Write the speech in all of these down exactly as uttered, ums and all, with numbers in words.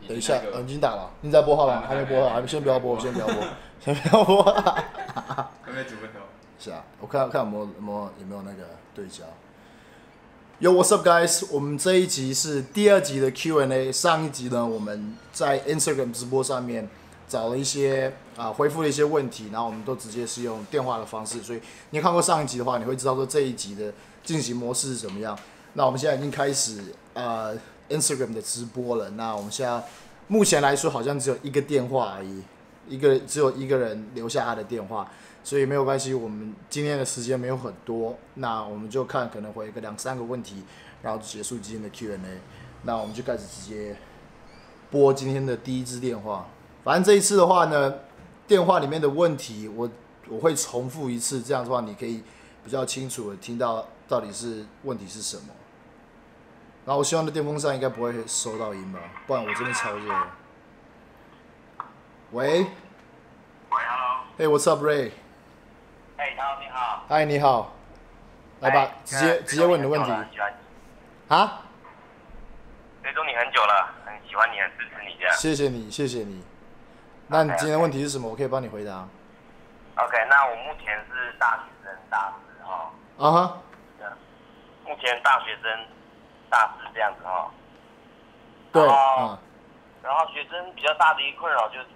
等一下，呃，已经打了，你在拨号吗？还没拨号，还先不要拨，先不要拨，先不要拨。 还没九分钟。 是啊，我看看有没有有没有有没有那个对焦。Yo, what's up, guys？ 我们这一集是第二集的 Q and A。上一集呢，我们在 Instagram 直播上面找了一些啊、呃、回复了一些问题，然后我们都直接是用电话的方式。所以你看过上一集的话，你会知道说这一集的进行模式是怎么样。那我们现在已经开始呃 Instagram 的直播了。那我们现在目前来说好像只有一个电话而已，一个只有一个人留下他的电话。所以没有关系，我们今天的时间没有很多，那我们就看可能回个两三个问题，然后就结束今天的 Q and A。那我们就开始直接拨今天的第一支电话。反正这一次的话呢，电话里面的问题我我会重复一次，这样的话你可以比较清楚的听到到底是问题是什么。然后我希望的电风扇应该不会收到音吧，不然我这边超热。喂。 喂 ，Hello。 Hey, what's up, Ray？ 哎，你好，你好。 嗨，你好。来吧，直接直接问你的问题。啊？ 追踪你很久了，很喜欢你，很支持你这样。 谢谢你，谢谢你。那你今天的问题是什么？我可以帮你回答。 OK， 那我目前是大学生大四哈。 啊哈。 目前大学生大四这样子哈。 对。 嗯。然后学生比较大的一个困扰就是，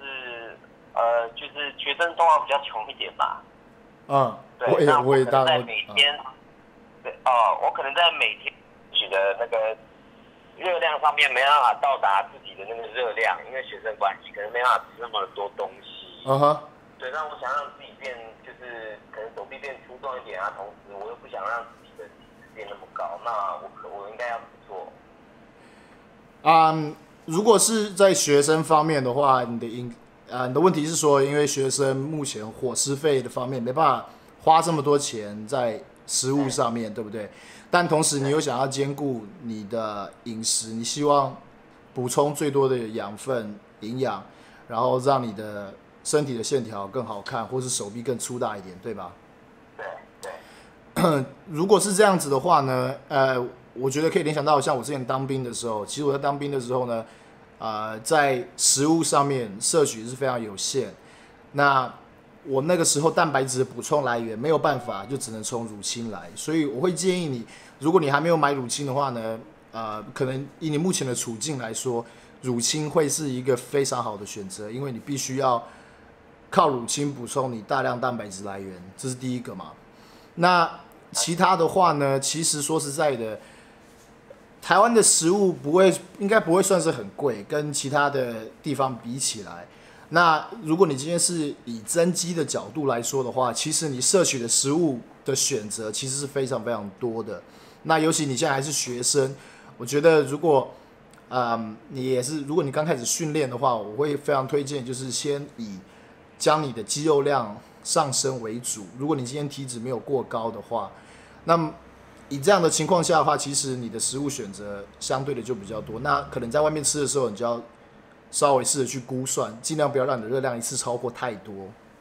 呃，就是学生通常比较穷一点嘛。 嗯， 对， 我也那我也大在每天，嗯、对哦，我可能在每天取的那个热量上面没办法到达自己的那个热量，因为学生关系，可能没办法吃那么多东西。 嗯哼。对， 那我想让自己变，就是可能手臂变粗壮一点啊，同时我又不想让自己的体脂变那么高，那我可我应该要怎么做？ 嗯，如果是在学生方面的话，你的应啊，你的问题是说，因为学生目前伙食费的方面没办法花这么多钱在食物上面，对不对？但同时你又想要兼顾你的饮食，你希望补充最多的养分、营养，然后让你的身体的线条更好看，或是手臂更粗大一点，对吧？ 对对。 如果是这样子的话呢，呃，我觉得可以联想到像我之前当兵的时候，其实我在当兵的时候呢。呃，在食物上面摄取是非常有限。那我那个时候蛋白质的补充来源没有办法，就只能从乳清来。所以我会建议你，如果你还没有买乳清的话呢，呃，可能以你目前的处境来说，乳清会是一个非常好的选择，因为你必须要靠乳清补充你大量蛋白质来源，这是第一个嘛。那其他的话呢，其实说实在的。台湾的食物不会，应该不会算是很贵，跟其他的地方比起来。那如果你今天是以增肌的角度来说的话，其实你摄取的食物的选择其实是非常非常多的。那尤其你现在还是学生，我觉得如果，嗯，你也是，如果你刚开始训练的话，我会非常推荐，就是先以将你的肌肉量上升为主。如果你今天体脂没有过高的话，那么以这样的情况下的话，其实你的食物选择相对的就比较多。那可能在外面吃的时候，你就要稍微试着去估算，尽量不要让你的热量一次超过太多。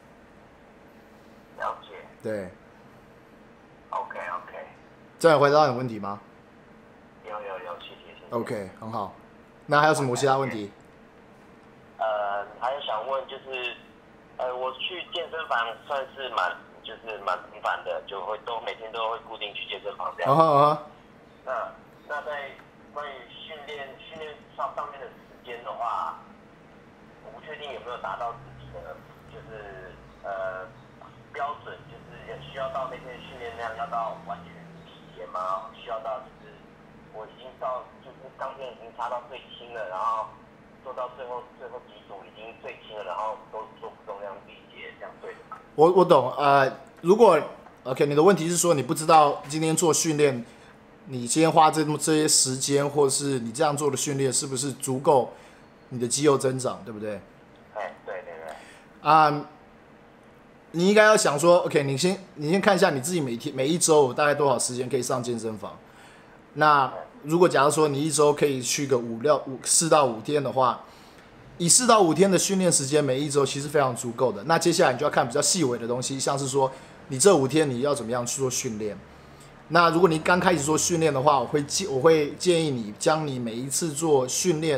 了解。 对。 OK OK。 这样有回答到你的问题吗？ 有有有，谢谢谢谢。 OK， 很好。那还有什么其他问题？ 呃，还有想问就是，呃，我去健身房算是蛮。就是蛮频繁的，就会都每天都会固定去健身房这样。 啊哈啊哈。 那那在关于训练训练上上面的时间的话，我不确定有没有达到自己的就是呃标准，就是需要到那天训练量要到完全体检吗？需要到就是我已经到就是当天已经插到最轻了，然后做到最后最后几组已经最轻了，然后都做不动量力竭，这样对的吗？ 我我懂，呃，如果 OK， 你的问题是说你不知道今天做训练，你今天花这这些时间，或是你这样做的训练是不是足够你的肌肉增长，对不对？ 哎，对对对。 啊、嗯，你应该要想说 ，OK， 你先你先看一下你自己每天每一周大概多少时间可以上健身房。那如果假如说你一周可以去个五六五四到五天的话。以四到五天的训练时间，每一周其实非常足够的。那接下来你就要看比较细微的东西，像是说你这五天你要怎么样去做训练。那如果你刚开始做训练的话，我会建我会建议你将你每一次做训练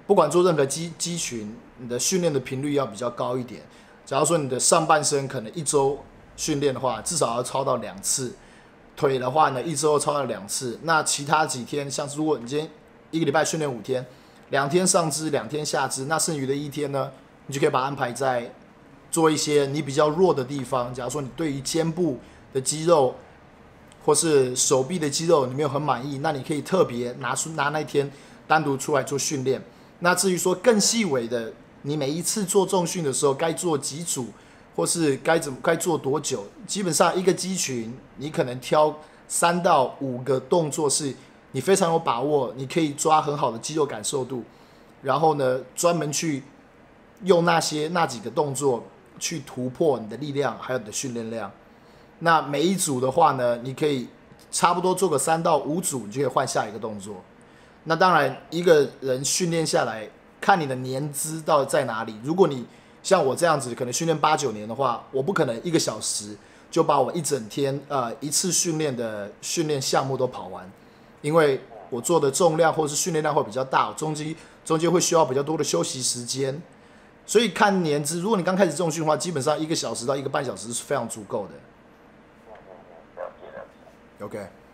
不管做任何肌肌群，你的训练的频率要比较高一点。假如说你的上半身可能一周训练的话，至少要超到两次；腿的话呢，一周超到两次。那其他几天，像是如果你今天一个礼拜训练五天，两天上肢，两天下肢，那剩余的一天呢，你就可以把它安排在做一些你比较弱的地方。假如说你对于肩部的肌肉或是手臂的肌肉你没有很满意，那你可以特别拿出拿那一天单独出来做训练。那至于说更细微的，你每一次做重训的时候该做几组，或是该怎么该做多久，基本上一个肌群你可能挑三到五个动作是你非常有把握，你可以抓很好的肌肉感受度，然后呢专门去用那些那几个动作去突破你的力量还有你的训练量。那每一组的话呢，你可以差不多做个三到五组，你就可以换下一个动作。那当然，一个人训练下来，看你的年资到底在哪里。如果你像我这样子，可能训练八九年的话，我不可能一个小时就把我一整天呃一次训练的训练项目都跑完，因为我做的重量或是训练量会比较大，中间中间会需要比较多的休息时间。所以看年资，如果你刚开始重训的话，基本上一个小时到一个半小时是非常足够的。OK。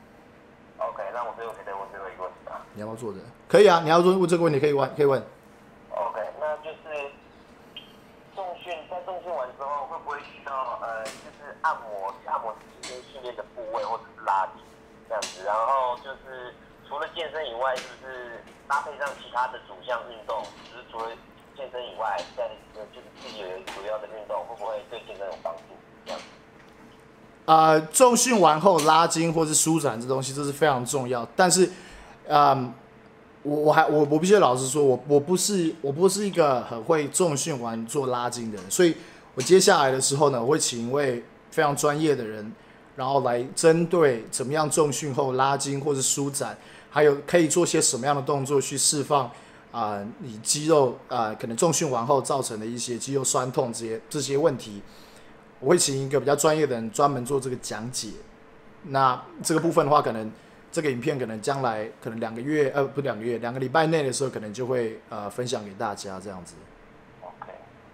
OK， 那我最后可以再问最后一个问题吗？ 你要不要坐着？可以啊，你要问问这个问题可以问，可以问。 OK， 那就是重训，在重训完之后会不会遇到呃，就是按摩按摩自己训练的部位或者是拉筋这样子？然后就是除了健身以外，是不是搭配上其他的主项运动？就是除了健身以外，在就是自己有主要的运动，会不会对健身有帮助？这样子。 呃，重训完后拉筋或是舒展这东西，这是非常重要。但是，嗯，我我还我我必须老实说，我我不是我不是一个很会重训完做拉筋的人，所以我接下来的时候呢，我会请一位非常专业的人，然后来针对怎么样重训后拉筋或是舒展，还有可以做些什么样的动作去释放啊、呃、你肌肉啊、呃、可能重训完后造成的一些肌肉酸痛这些这些问题。我会请一个比较专业的人专门做这个讲解。那这个部分的话，可能这个影片可能将来可能两个月呃不两个月两个礼拜内的时候，可能就会呃分享给大家这样子。 OK。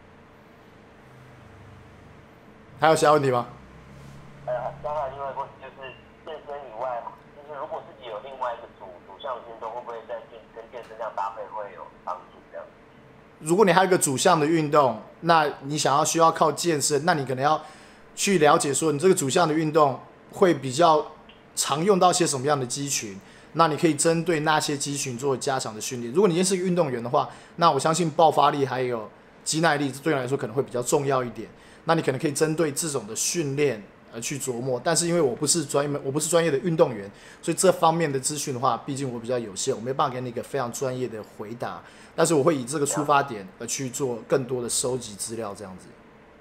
还有其他问题吗？ 呃，当然，另外一个问题就是健身以外，就是如果自己有另外一个主主项运动，会不会在健跟健身这样搭配会有帮助这样？ 如果你还有一个主项的运动，那你想要需要靠健身，那你可能要去了解说你这个主项的运动会比较常用到些什么样的肌群，那你可以针对那些肌群做加强的训练。如果你今天是个运动员的话，那我相信爆发力还有肌耐力对你来说可能会比较重要一点，那你可能可以针对这种的训练而去琢磨。但是因为我不是专业我不是专业的运动员，所以这方面的资讯的话，毕竟我比较有限，我没办法给你一个非常专业的回答。但是我会以这个出发点而去做更多的收集资料，这样子。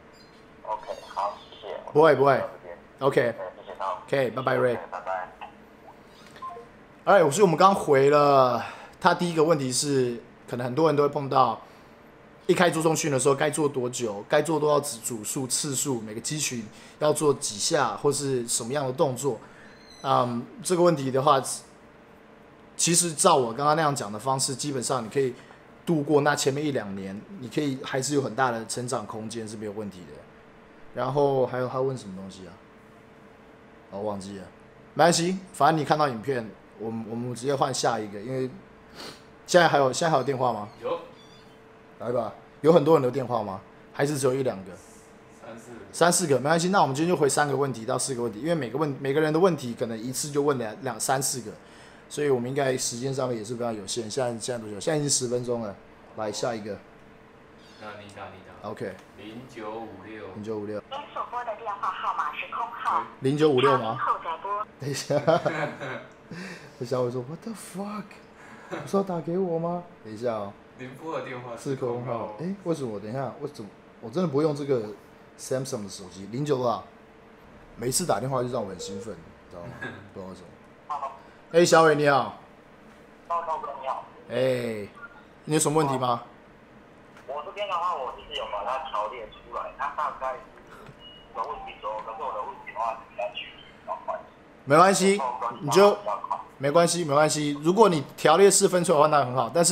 OK， 好，谢谢。 不会不会。OK。 谢谢他。 OK， 拜拜 Ray。 拜拜。 哎，所以我们刚回了他第一个问题是，可能很多人都会碰到，一开始做重训的时候该做多久，该做多少组数、次数，每个肌群要做几下，或是什么样的动作。嗯，这个问题的话，其实照我刚刚那样讲的方式，基本上你可以度过那前面一两年，你可以还是有很大的成长空间是没有问题的。然后还有他问什么东西啊？哦，忘记了，没关系，反正你看到影片，我们我们直接换下一个，因为现在还有现在还有电话吗？ 有， 来吧，有很多人的电话吗？还是只有一两个？ 三四个。 三四个没关系，那我们今天就回三个问题到四个问题，因为每个问每个人的问题可能一次就问两两三四个。所以我们应该时间上面也是非常有限。现在现在多久？现在已经十分钟了。来下一个。 那你打你打。 OK。 零九五六。 零九五六。 您所拨的电话号码是空号。 零九五六吗？ 后再拨。 等一下。这小伟说 What the fuck？ 不是要打给我吗？等一下哦。 您拨的电话是空号。哎，为什么？等一下，为什么？我真的不会用这个 Samsung 的手机。零九啊，每次打电话就让我很兴奋，你知道吗？不知道为什么。哎、欸，小伟你好。 报告哥你好。 哎、欸，你有什么问题吗？ 我这边的话，我就是有把它条列出来，它大概是有问题之后，可是我的问题的话是比较具体比较快。 没关系，你就没关系，没关系。如果你条列式分出来的话，那很好。但是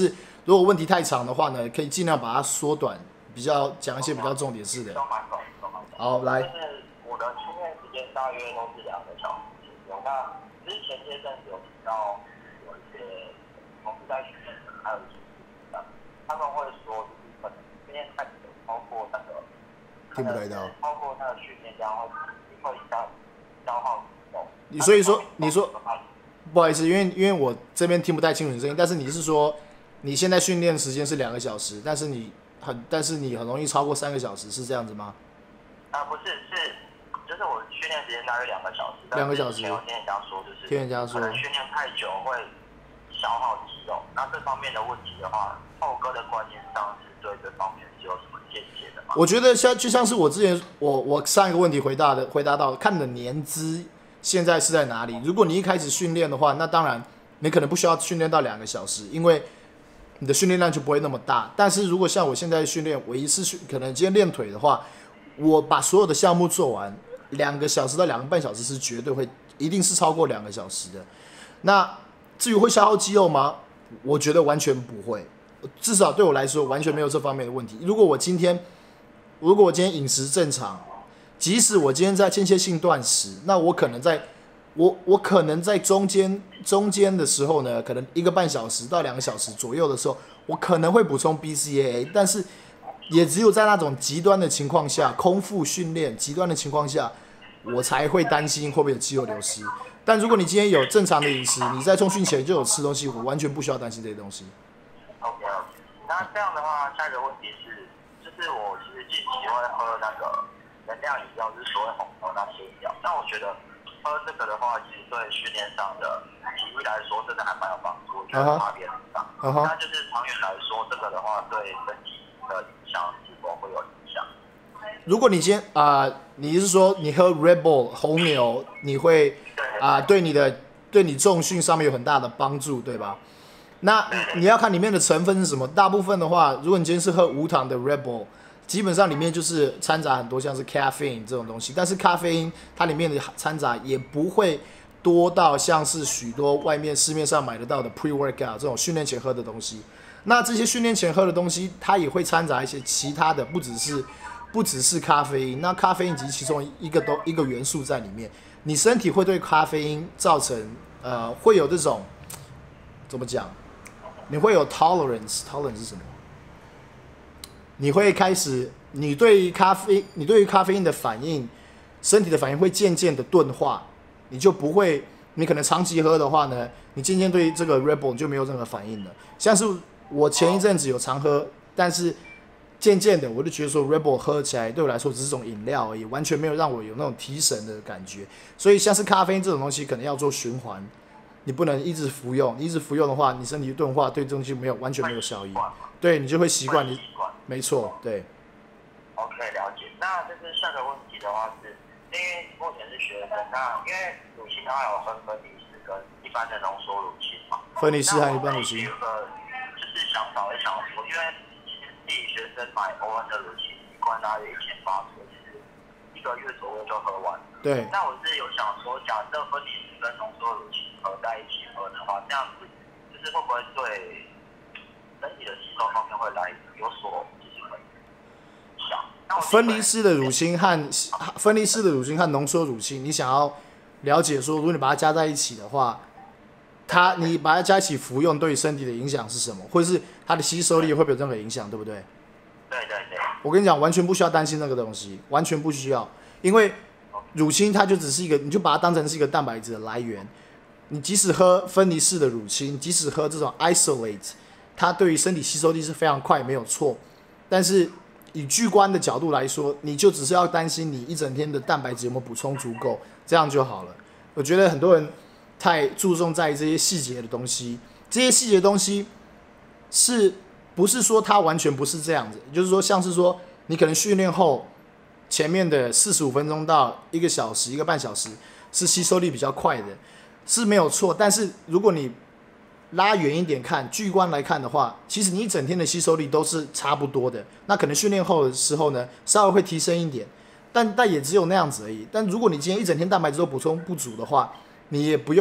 如果问题太长的话呢，可以尽量把它缩短，比较讲一些比较重点式的。 都蛮懂，都蛮懂。 好，来就。是我的训练时间大约都是两个小时左右。那之前些阵子有提到有一些同事在训练的，还有一些的，他们会说就是可能训练太久，包括那个听不太到， 包括那个训练这样会会消消耗体重。 你所以说你说不好意思，因为因为我这边听不太清楚你声音，但是你是说你现在训练时间是两个小时，但是你很但是你很容易超过三个小时，是这样子吗？ 啊、呃，不是，是就是我训练时间大约两个小时。 两个小时。 听人家说就是听人家说， 可能训练太久会消耗肌肉。那这方面的问题的话，浩哥的观念上是对这方面是有什么见解的吗？ 我觉得像就像是我之前我我上一个问题回答的回答到，看你的年资现在是在哪里。如果你一开始训练的话，那当然你可能不需要训练到两个小时，因为你的训练量就不会那么大。但是如果像我现在训练，我一次训可能今天练腿的话，我把所有的项目做完，两个小时到两个半小时是绝对会，一定是超过两个小时的。那至于会消耗肌肉吗？我觉得完全不会，至少对我来说完全没有这方面的问题。如果我今天，如果我今天饮食正常，即使我今天在间歇性断食，那我可能在，我我可能在中间中间的时候呢，可能一个半小时到两个小时左右的时候，我可能会补充 B C A A， 但是也只有在那种极端的情况下，空腹训练极端的情况下，我才会担心会不会有肌肉流失。但如果你今天有正常的饮食，你在重训前就有吃东西，我完全不需要担心这些东西。 OK OK， 那这样的话，下一个问题是，就是我其实近期会喝那个能量饮料，就是所谓红牛那些饮料。那我觉得喝这个的话，其实对训练上的体力来说，真的还蛮有帮助，我觉得差别很大。Uh huh. 那就是长远来说，这个的话对身体的影响是否会有影响？ 如果你今天啊、呃，你是说你喝 Red Bull 红牛，你会啊、呃、对你的对你重训上面有很大的帮助，对吧？那你要看里面的成分是什么。大部分的话，如果你今天是喝无糖的 Red Bull， 基本上里面就是掺杂很多像是 caffeine 这种东西，但是咖啡因它里面的掺杂也不会多到像是许多外面市面上买得到的 pre-workout 这种训练前喝的东西。那这些训练前喝的东西，它也会掺杂一些其他的，不只是不只是咖啡因。那咖啡因只是其中一个都一个元素在里面，你身体会对咖啡因造成呃会有这种怎么讲？你会有 tolerance，tolerance 是什么？你会开始，你对于咖啡，你对于咖啡因的反应，身体的反应会渐渐的钝化，你就不会，你可能长期喝的话呢，你渐渐对这个 Red Bull 就没有任何反应了。像是我前一阵子有常喝，但是渐渐的我就觉得说 Red Bull 喝起来对我来说只是种饮料而已，完全没有让我有那种提神的感觉。所以像是咖啡因这种东西，可能要做循环。你不能一直服用，你一直服用的话，你身体钝化，对这东西没有完全没有效益。对你就会习惯，你没错，对。 OK， 了解。那就是下个问题的话是，因为目前是学生，那因为乳清它有分分离式跟一般的浓缩乳清嘛。 分离式和一般乳清。 有个就是想法，会想说，因为其实自己学生买欧恩的乳清，一罐大约一千八，所以其实一个月左右就喝完。 对。 那我是有想说，假设分离式跟浓缩乳清合在一起喝的话，这样子就是会不会对身体的吸收方面会来有所就是很小？ 分离式的乳清和分离式的乳清和浓缩乳清，你想要了解说，如果你把它加在一起的话，它你把它加一起服用，对身体的影响是什么？或者是它的吸收力会不会有任何影响？对不对？ 对对对。 我跟你讲，完全不需要担心那个东西，完全不需要，因为乳清它就只是一个，你就把它当成是一个蛋白质的来源。你即使喝分离式的乳清，即使喝这种 isolate， 它对于身体吸收力是非常快，没有错。但是以巨观的角度来说，你就只是要担心你一整天的蛋白质有没有补充足够，这样就好了。我觉得很多人太注重在这些细节的东西，这些细节的东西是不是说它完全不是这样子？也就是说，像是说你可能训练后前面的四十五分钟到一个小时、一个半小时是吸收力比较快的，是没有错。但是如果你拉远一点看，巨观来看的话，其实你一整天的吸收力都是差不多的。那可能训练后的时候呢，稍微会提升一点，但但也只有那样子而已。但如果你今天一整天蛋白质都补充不足的话，你也不用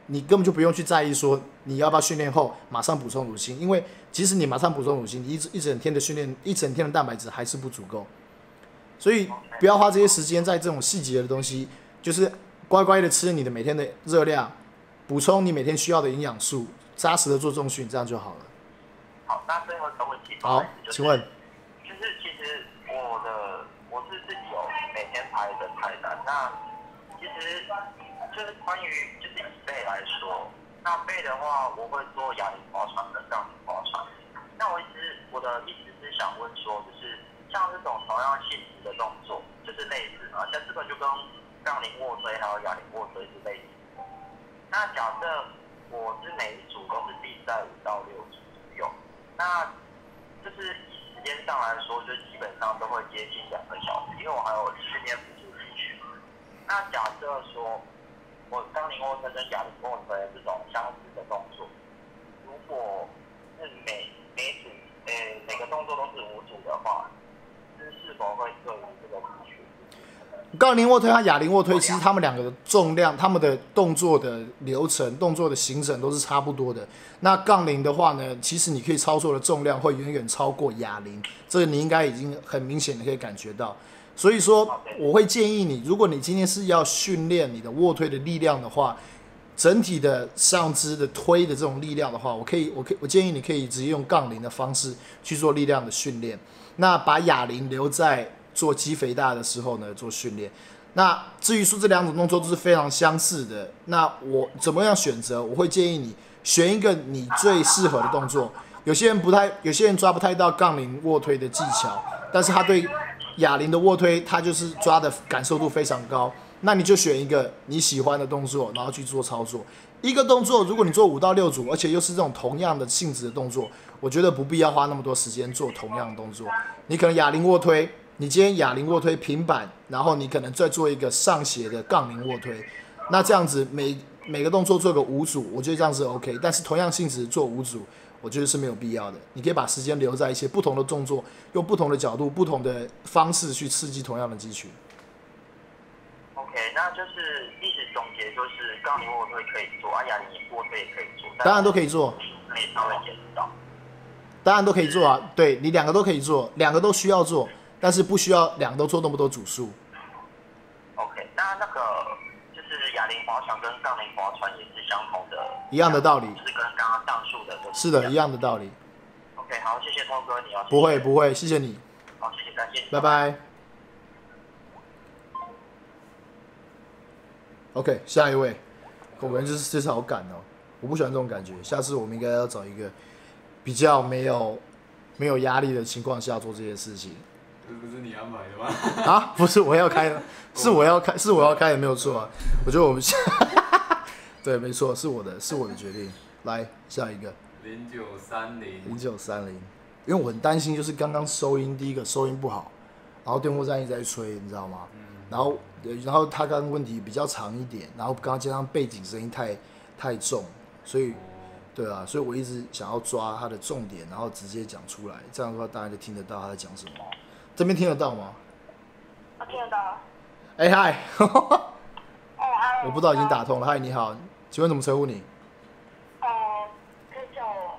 你根本就不用去在意说你要不要训练后马上补充乳清，因为即使你马上补充乳清，你一一整天的训练，一整天的蛋白质还是不足够。所以不要花这些时间在这种细节的东西，就是乖乖的吃你的每天的热量，补充你每天需要的营养素，扎实的做重训，这样就好了。 好，那最后一个问题， 好， 就是、 请问， 就是其实我的我是自己有每天排的菜单，那其实就是关于就是以背来说，那背的话我会做哑铃划船跟杠铃划船。那我一直我的意思是想问说，就是像这种同样性质的动作，就是类似嘛，像这个就跟杠铃卧推还有哑铃卧推是类似的。那假设我是每一组都是定在五到六组左右，那就是以时间上来说，就基本上都会接近两个小时，因为我还有训练辅助人群。那假设说我杠铃卧推跟哑铃卧推这种相似的动作，如果是每每组呃每个动作都是五组的话，是是否会对于这个肌群？ 杠铃卧推和哑铃卧推，其实他们两个的重量、他们的动作的流程、动作的行程都是差不多的。那杠铃的话呢，其实你可以操作的重量会远远超过哑铃，这个你应该已经很明显的可以感觉到。所以说，我会建议你，如果你今天是要训练你的卧推的力量的话，整体的上肢的推的这种力量的话，我可以，我可以，我建议你可以直接用杠铃的方式去做力量的训练。那把哑铃留在做肌肥大的时候呢做训练。那至于说这两种动作都是非常相似的，那我怎么样选择？我会建议你选一个你最适合的动作。有些人不太，有些人抓不太到杠铃卧推的技巧，但是他对哑铃的卧推，他就是抓的感受度非常高。那你就选一个你喜欢的动作，然后去做操作。一个动作，如果你做五到六组，而且又是这种同样的性质的动作，我觉得不必要花那么多时间做同样的动作。你可能哑铃卧推，你今天哑铃卧推平板，然后你可能再做一个上斜的杠铃卧推，那这样子每每个动作做个五组，我觉得这样是 OK。但是同样性质做五组，我觉得是没有必要的。你可以把时间留在一些不同的动作，用不同的角度、不同的方式去刺激同样的肌群。 OK， 那就是意思总结就是，杠铃卧推可以做，啊，哑铃卧推也可以做， 当然都可以做， 可以稍微减少。 当然都可以做啊，对你两个都可以做，两个都需要做，但是不需要两个都做那么多组数。 OK， 那那个就是哑铃划船跟杠铃划船也是相同的， 一样的道理， 就是跟刚刚上述的都是的，一样的道理。 OK， 好，谢谢涛哥，你要不会不会，谢谢你， 好，谢谢，感谢你， 拜拜。OK， 下一位，我们就是这次好赶哦，我不喜欢这种感觉，下次我们应该要找一个比较没有没有压力的情况下做这些事情。 这不是你安排的吗？ 啊，不是我要开的，是我要开，是我要开的，没有错啊。我觉得我们对，没错，是我的，是我的决定。来下一个， 零九三零， 零九三零，因为我很担心，就是刚刚收音，第一个收音不好，然后电风扇一直在吹，你知道吗？嗯。然后，然后他刚刚问题比较长一点，然后刚刚加上背景声音太太重，所以，对啊，所以我一直想要抓他的重点，然后直接讲出来，这样的话大家就听得到他在讲什么。这边听得到吗？ 我听得到。 哎嗨， 哎嗨， 我不知道已经打通了。嗨，你好，请问怎么称呼你？ 呃，可以叫我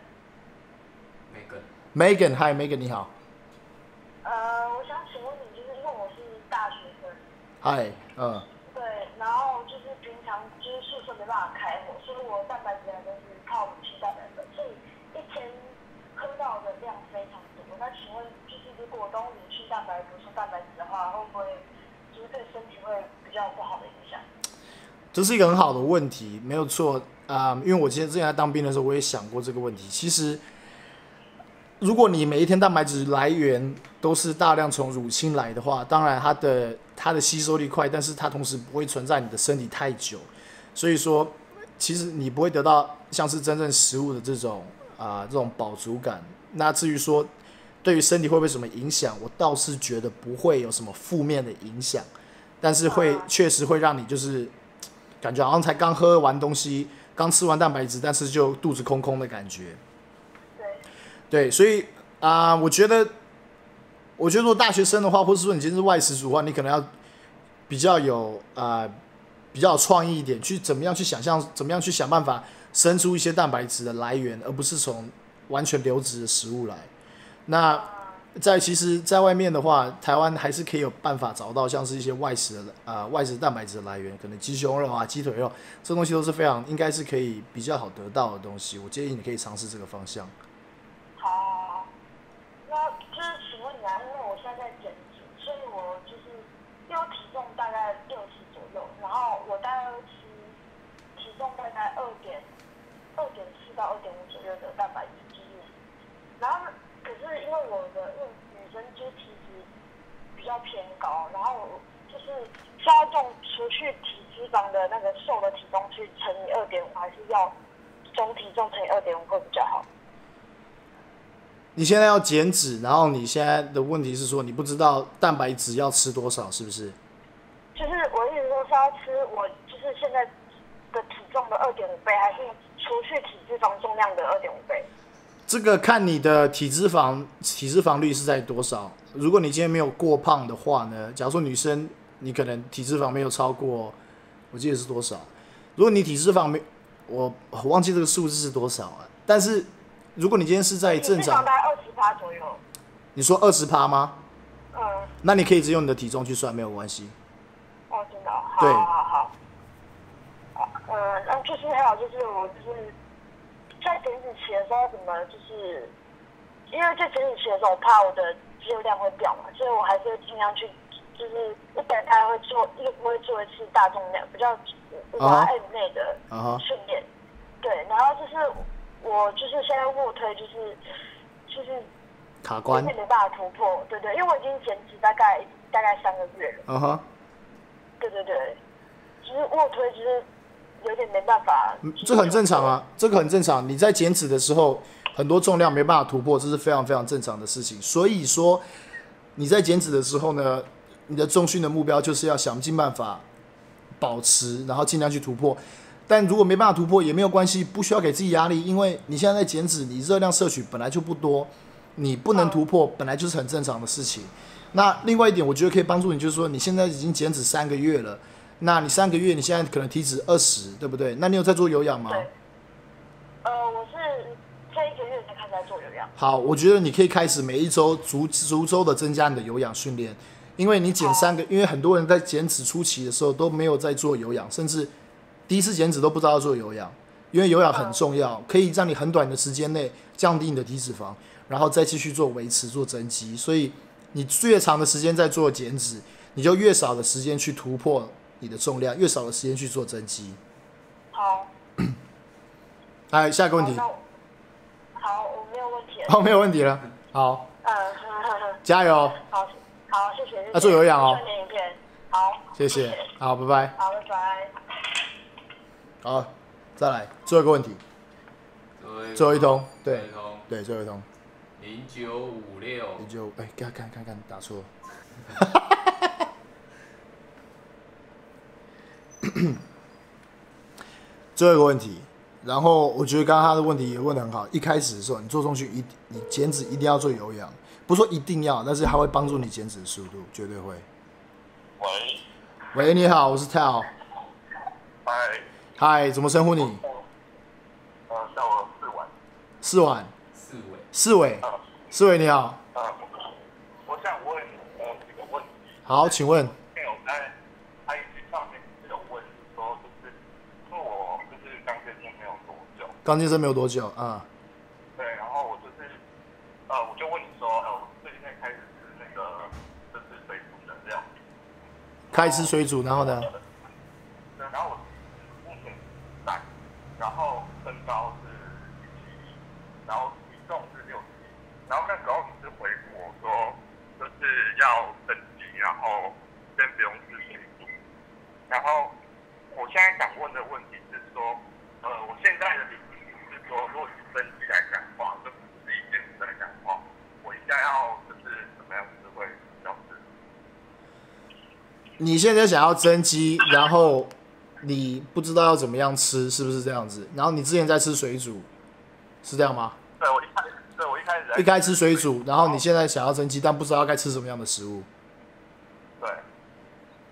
Megan。 Megan， 嗨 Megan 你好。 呃，我想请问你，就是因为我是大学生。 嗨，嗯。 对，然后就是平常就是宿舍没办法开火，所以我蛋白质都是靠乳清蛋白粉，所以一天喝到的量非常多。那请问，就是如果都乳清蛋白补充蛋白质的话，会不会就是对身体会比较不好的影响？ 这是一个很好的问题，没有错啊、呃。因为我之前之前在当兵的时候，我也想过这个问题。其实，如果你每一天蛋白质来源都是大量从乳清来的话，当然它的它的吸收力快，但是它同时不会存在你的身体太久。所以说，其实你不会得到像是真正食物的这种啊、呃、这种饱足感。那至于说对于身体会不会有什么影响，我倒是觉得不会有什么负面的影响，但是会确实会让你就是感觉好像才刚喝完东西，刚吃完蛋白质，但是就肚子空空的感觉。 对。 对，所以啊、呃，我觉得，我觉得如果大学生的话，或者说你今天是外食族的话，你可能要比较有啊、呃、 比较有创意一点，去怎么样去想象，怎么样去想办法生出一些蛋白质的来源，而不是从完全流质的食物来。那在其实，在外面的话，台湾还是可以有办法找到像是一些外食的呃外食蛋白质的来源，可能鸡胸肉啊、鸡腿肉，这东西都是非常应该是可以比较好得到的东西。我建议你可以尝试这个方向。 好，那就是请问你啊，因为我现在在减脂，所以我就是因为我体重大概六十左右，然后我大概吃体重大概二点二点四到二点五左右的蛋白质基因，然后可是因为我的因为女生就是体脂比较偏高，然后我就是是要用除去体脂肪的那个瘦的体重去乘以二点五，还是要总体重乘以二点五会比较好？ 你现在要减脂，然后你现在的问题是说你不知道蛋白质要吃多少，是不是？ 就是我意思说是要吃我就是现在的体重的二点五倍，还是除去体脂肪重量的二点五倍？ 这个看你的体脂肪体脂肪率是在多少。如果你今天没有过胖的话呢，假如说女生你可能体脂肪没有超过，我记得是多少？如果你体脂肪没，我我忘记这个数字是多少啊。但是如果你今天是在正常， 体脂肪大概二十趴左右。 你说二十趴吗？ 嗯。 那你可以只用你的体重去算，没有关系。 哦，真的、哦。好对。 好好好。嗯，那就是还有就是我就是在减脂期的时候，怎么就是因为在减脂期的时候，我怕我的肌肉量会掉嘛，所以我还是会尽量去，就是一本大概会做一个不会做一次大重量，比较五百 M 内的训练。Uh-huh. 对，然后就是我就是现在卧推就是就是卡关， 有点没办法突破，对对，因为我已经减脂大概大概三个月了。 嗯哼。 对对对，就是卧推就是有点没办法。 这很正常啊，这个很正常。你在减脂的时候，很多重量没办法突破，这是非常非常正常的事情。所以说你在减脂的时候呢，你的重训的目标就是要想尽办法保持，然后尽量去突破。但如果没办法突破也没有关系，不需要给自己压力，因为你现在在减脂，你热量摄取本来就不多，你不能突破本来就是很正常的事情。那另外一点，我觉得可以帮助你，就是说你现在已经减脂三个月了，那你三个月你现在可能体脂二十，对不对？那你有在做有氧吗？ 对。呃，我是这一个月才开始在做有氧。 好，我觉得你可以开始每一周逐逐周的增加你的有氧训练，因为你减三个，因为很多人在减脂初期的时候都没有在做有氧，甚至第一次减脂都不知道要做有氧，因为有氧很重要，可以让你很短的时间内降低你的体脂肪，然后再继续做维持、做增肌。所以你越长的时间在做减脂，你就越少的时间去突破你的重量，越少的时间去做增肌。 好。 哎，下一个问题。 好，我没有问题了。 好，没有问题了。好。 嗯，呵呵呵加油。 好，好，谢谢。 要做有氧哦。 训练影片。好。 谢谢。好，拜拜。 好，拜拜。 好，再来最后一个问题。最后一通，对，对，最后一通。 零九五六。 零九，哎，看看看看，打错。最后一个问题，然后我觉得刚刚他的问题也问得很好。一开始的时候，你做重训一，你减脂一定要做有氧，不是说一定要，但是它会帮助你减脂的速度，绝对会。 喂。 喂，你好，我是 Tal。 嗨。 嗨，怎么称呼你？ 呃，叫我四晚。 四晚。 四伟。 四伟。 呃、 四伟你好。 呃，我想问呃几个问题。 好，请问。 因为我在 I G 上面有问说，就是因为我就是刚健身没有多久。 刚健身没有多久啊。 对，然后我就是呃，我就问你说，呃，我最近在开始吃那个就是水煮的料。 开始吃水煮，然后呢？ 对，然后我目前三，然后身高是一七一，然后体重是六十一，然后那时候你是回复我说就是要增肌，然后先不用吃水煮。然后我现在想问的问题是说，呃，我现在的理解是说，如果以增肌来讲的话，就不是以减脂来讲的话，我应该要就是怎么样子会比较适合？ 你现在想要增肌，然后你不知道要怎么样吃，是不是这样子？然后你之前在吃水煮，是这样吗？ 对，我一开始，对我一开始在一开始吃水煮，然后你现在想要增肌，但不知道该吃什么样的食物。 对。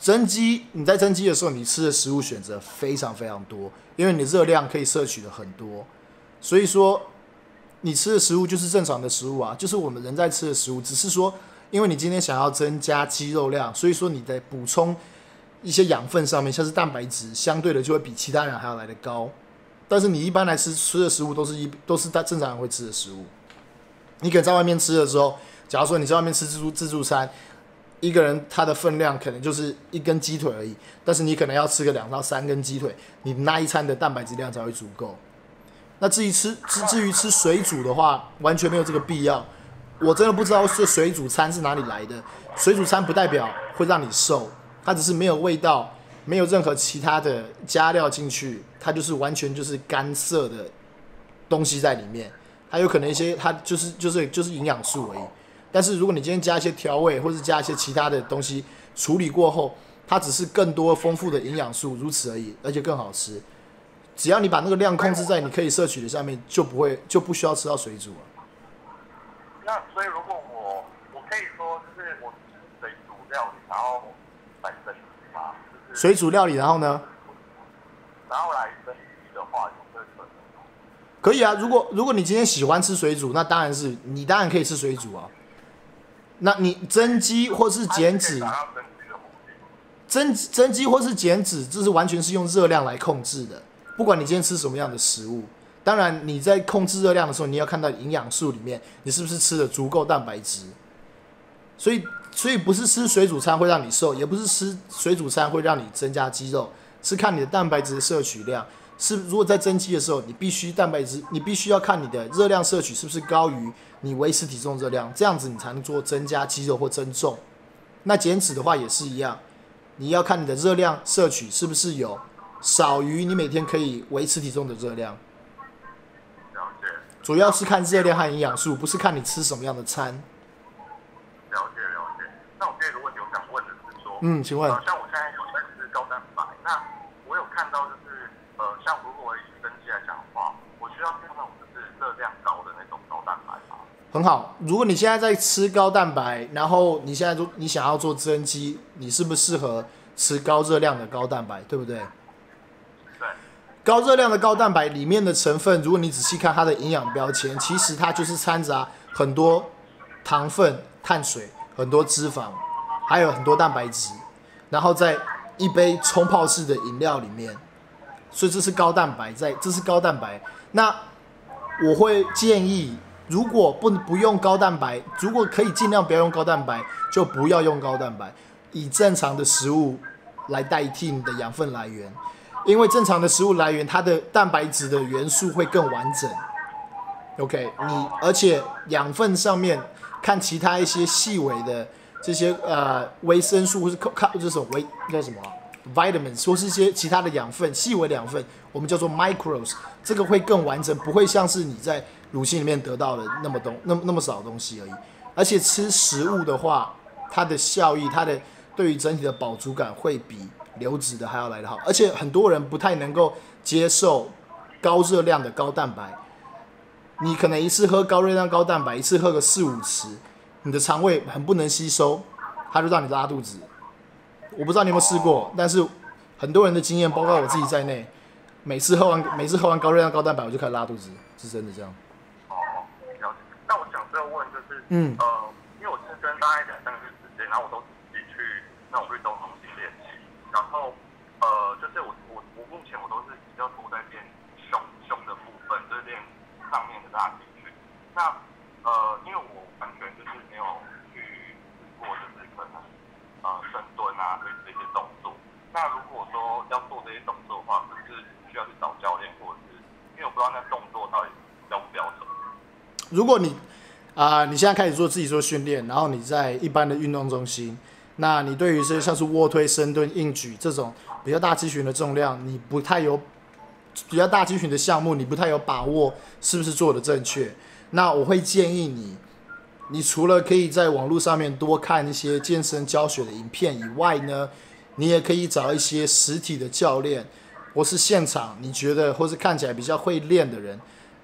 增肌，你在增肌的时候，你吃的食物选择非常非常多，因为你热量可以摄取的很多，所以说你吃的食物就是正常的食物啊，就是我们人在吃的食物，只是说因为你今天想要增加肌肉量，所以说你在补充一些养分上面，像是蛋白质，相对的就会比其他人还要来得高。但是你一般来吃吃的食物都是一都是正常人会吃的食物，你可能在外面吃的时候，假如说你在外面吃自助自助餐。一个人他的分量可能就是一根鸡腿而已，但是你可能要吃个两到三根鸡腿，你那一餐的蛋白质量才会足够。那至于吃至至于吃水煮的话，完全没有这个必要。我真的不知道这水煮餐是哪里来的。水煮餐不代表会让你瘦，它只是没有味道，没有任何其他的加料进去，它就是完全就是干涩的东西在里面。还有可能一些它就是就是就是营养素而已。但是如果你今天加一些调味，或是加一些其他的东西处理过后，它只是更多丰富的营养素，如此而已，而且更好吃。只要你把那个量控制在你可以摄取的下面，就不会就不需要吃到水煮了。 那所以如果我我可以说就是我吃水煮料理，然后来增肌吗？就是水煮料理，然后呢？ 然后来增肌的话，有没有可能？ 可以啊，如果如果你今天喜欢吃水煮，那当然是你当然可以吃水煮啊。那你增肌或是减脂，增增肌或是减脂，这是完全是用热量来控制的。不管你今天吃什么样的食物，当然你在控制热量的时候，你要看到营养素里面你是不是吃了足够蛋白质。所以，所以不是吃水煮餐会让你瘦，也不是吃水煮餐会让你增加肌肉，是看你的蛋白质的摄取量。是如果在增肌的时候，你必须蛋白质，你必须要看你的热量摄取是不是高于你维持体重热量，这样子你才能做增加肌肉或增重。那减脂的话也是一样，你要看你的热量摄取是不是有少于你每天可以维持体重的热量。 了解。 主要是看热量和营养素，不是看你吃什么样的餐。 了解了解。那我第二个问题我想问的是说， 嗯，请问， 呃，像我现在有在吃高蛋白，那我有看到就是呃，像如果我以增肌来讲的话，我需要吃那种就是热量高的那种高蛋白吗？ 很好，如果你现在在吃高蛋白，然后你现在做你想要做增肌，你是不是适合吃高热量的高蛋白，对不对？ 对。 高热量的高蛋白里面的成分，如果你仔细看它的营养标签，其实它就是掺杂很多糖分、碳水、很多脂肪，还有很多蛋白质，然后在一杯冲泡式的饮料里面，所以这是高蛋白，在这是高蛋白。那我会建议。如果不不用高蛋白，如果可以尽量不要用高蛋白，就不要用高蛋白，以正常的食物来代替你的养分来源，因为正常的食物来源，它的蛋白质的元素会更完整。OK， 你而且养分上面看其他一些细微的这些呃维生素或是看这种维叫什么、啊、vitamins 或是一些其他的养分，细微的养分，我们叫做 micros， 这个会更完整，不会像是你在乳清里面得到的那么东那么那么少的东西而已。而且吃食物的话，它的效益，它的对于整体的饱足感会比流质的还要来得好。而且很多人不太能够接受高热量的高蛋白，你可能一次喝高热量高蛋白，一次喝个四五匙，你的肠胃很不能吸收，它就让你拉肚子。我不知道你有没有试过，但是很多人的经验，包括我自己在内，每次喝完每次喝完高热量高蛋白，我就开始拉肚子，是真的这样。 那我想再问就是， 嗯， 呃，因为我是跟大概两三个月时间，然后我都自己去那种运动中心练习，然后呃，就是我我我目前我都是比较多在练胸胸的部分，就是练上面的大肌群。那呃，因为我完全就是没有去试过，就是可能呃深蹲啊类似这些动作。那如果说要做这些动作的话，是不是需要去找教练，或者是因为我不知道那动作到底标不标准？ 如果你啊、呃，你现在开始做自己做训练，然后你在一般的运动中心，那你对于这些像是卧推、深蹲、硬举这种比较大肌群的重量，你不太有比较大肌群的项目，你不太有把握是不是做的正确？那我会建议你，你除了可以在网络上面多看一些健身教学的影片以外呢，你也可以找一些实体的教练，或是现场你觉得或是看起来比较会练的人。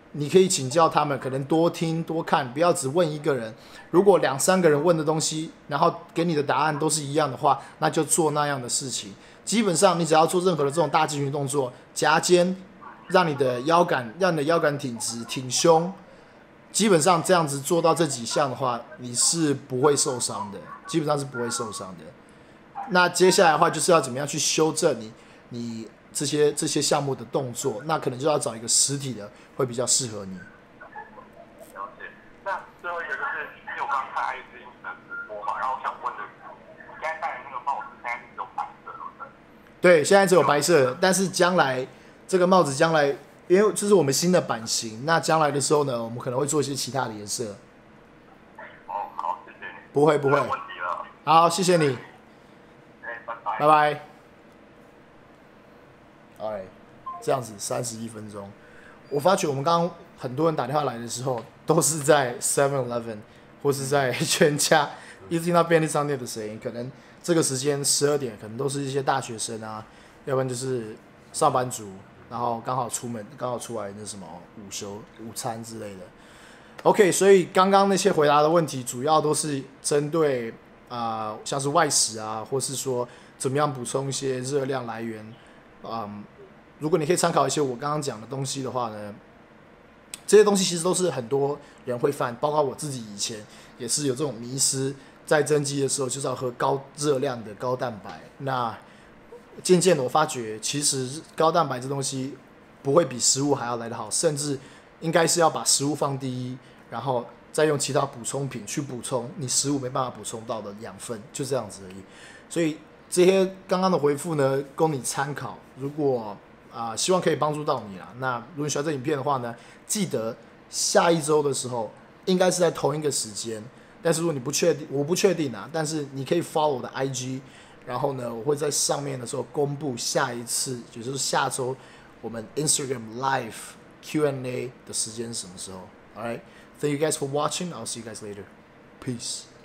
你可以请教他们，可能多听多看，不要只问一个人。如果两三个人问的东西，然后给你的答案都是一样的话，那就做那样的事情。基本上你只要做任何的这种大肌群动作，夹肩，让你的腰杆，让你的腰杆挺直，挺胸，基本上这样子做到这几项的话，你是不会受伤的，基本上是不会受伤的。那接下来的话就是要怎么样去修正你你这些这些项目的动作，那可能就要找一个实体的会比较适合你。 了解。那最后一个就是，因为我刚看 I G 的直播嘛，然后我想问的，你现在戴的那个帽子现在是只有白色的， 对，现在只有白色，但是将来这个帽子将来，因为这是我们新的版型，那将来的时候呢，我们可能会做一些其他的颜色。 哦，好，谢谢你。 不会不会。 没有问题了。 好，谢谢你。 哎，拜拜。 拜拜。哎，这样子三十一分钟，我发觉我们刚刚很多人打电话来的时候，都是在 Seven Eleven 或是在全家，一直听到便利商店的声音，可能这个时间十二点，可能都是一些大学生啊，要不然就是上班族，然后刚好出门，刚好出来那什么午休、午餐之类的。OK， 所以刚刚那些回答的问题，主要都是针对啊、呃，像是外食啊，或是说怎么样补充一些热量来源。嗯，如果你可以参考一些我刚刚讲的东西的话呢，这些东西其实都是很多人会犯，包括我自己以前也是有这种迷思，在增肌的时候就是要喝高热量的高蛋白。那渐渐的我发觉，其实高蛋白这东西不会比食物还要来得好，甚至应该是要把食物放第一，然后再用其他补充品去补充你食物没办法补充到的养分，就这样子而已。所以这些刚刚的回复呢，供你参考。如果啊、呃，希望可以帮助到你啦。那如果你喜欢这影片的话呢，记得下一周的时候应该是在同一个时间。但是如果你不确定，我不确定啊，但是你可以 follow 我的 I G， 然后呢，我会在上面的时候公布下一次，也就是下周我们 Instagram Live Q and A 的时间是什么时候。All right, thank you guys for watching. I'll see you guys later. Peace.